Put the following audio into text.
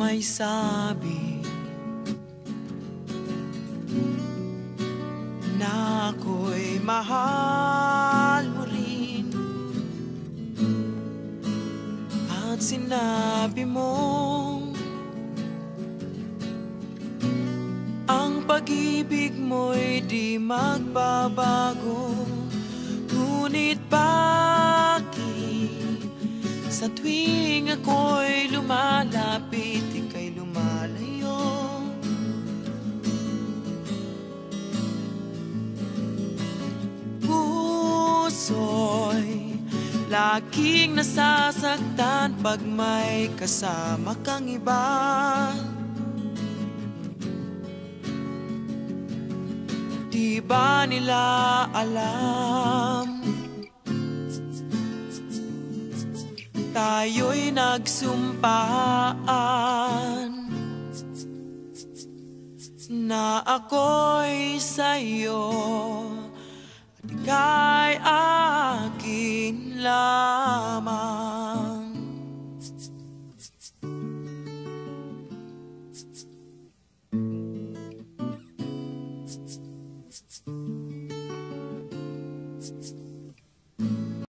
may sabi na ako'y mahal mo rin, at sinabi mong ang pag-ibig mo'y di magbabago. Ngunit bakit sa tuwing ako'y lumalapit, ika'y lumalayo? Puso'y laging nasasaktan pag may kasama kang iba. Di ba nila alam tayo'y nagsumpaan na ako'y sa'yo at ika'y akin lamang?